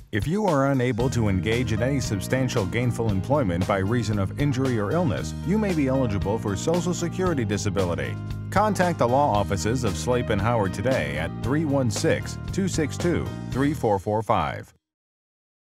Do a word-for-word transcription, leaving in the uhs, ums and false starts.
If you are unable to engage in any substantial gainful employment by reason of injury or illness, you may be eligible for Social Security disability. Contact the law offices of Slape and Howard today at three one six, two six two, three four four five.